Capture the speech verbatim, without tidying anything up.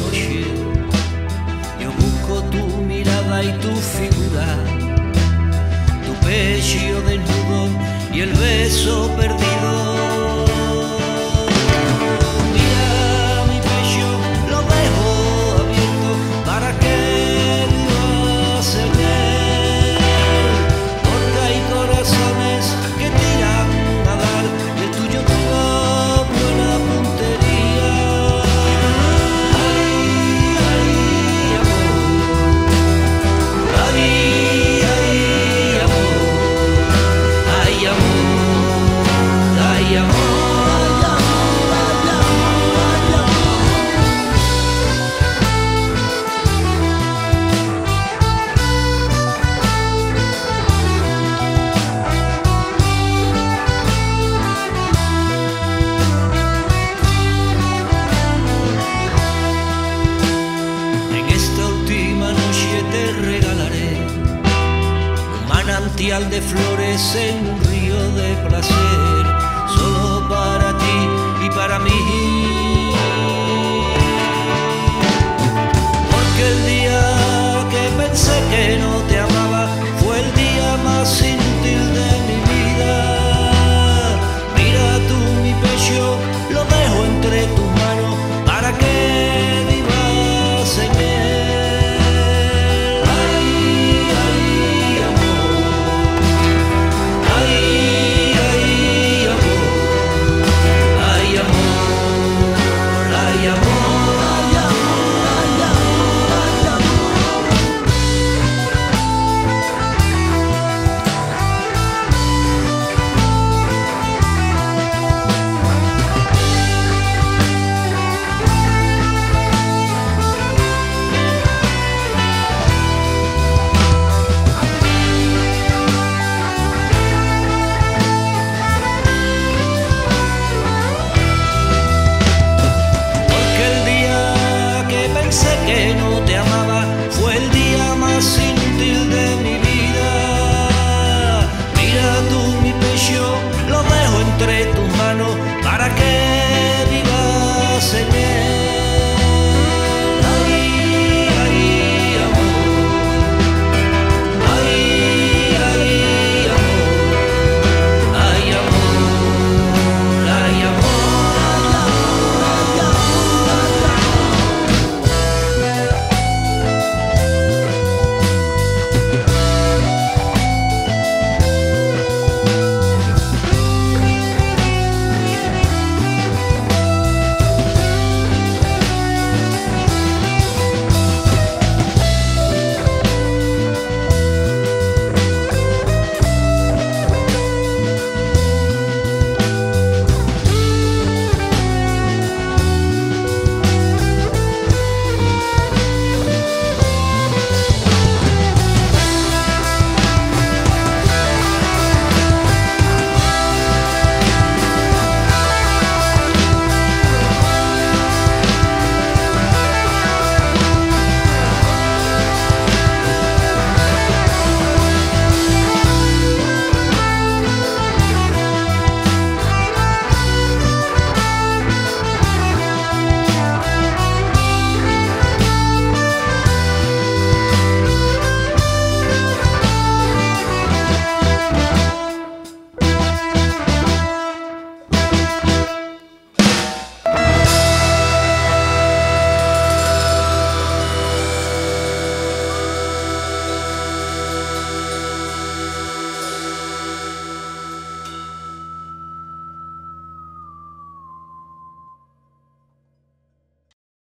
noche yo busco tu mirada y tu figura, tu pecho desnudo y el beso perdido. Mira mi pecho, lo dejo abierto para que vivas en él, porque hay corazones que tiran a dar y el tuyo tuvo buena puntería. Ay, ay, amor, ay, ay, amor, ay, amor, ay, amor. Manantial de flores en un río de placer, solo para ti y para mí. Porque el día que pensé que no te amaba fue el día más inútil de mi vida. Mira tú mi pecho, lo dejo entre tus manos para que vivas en él. Que no te amaba